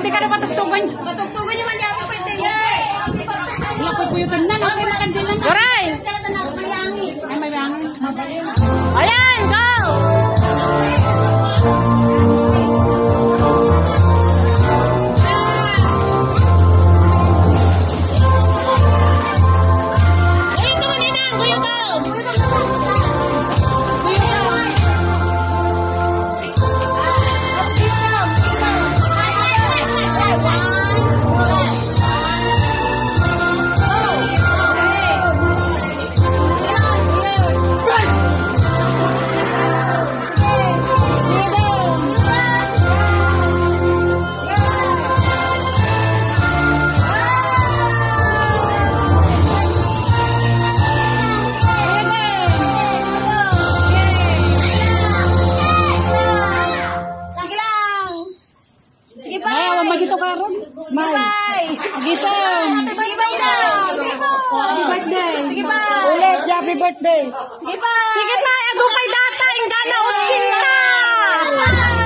di ka na patugtugan. Patugtugan niyo man yung happy birthday. Wala ko puyutan na. Okay, makandilan na. Goray! Ay, may bangin. Ayan, go! Smile. Agisong. Sige ba, Inang? Happy birthday. Sige ba? Ulit, happy birthday. Sige ba? Sige pa, agupay data, ingana 80.